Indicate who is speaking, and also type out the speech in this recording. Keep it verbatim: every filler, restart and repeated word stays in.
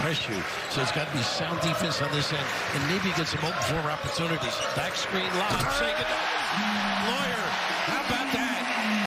Speaker 1: pressure. So it's got to be sound defense on this end and maybe get some open floor opportunities. Back screen lob. Say goodnight.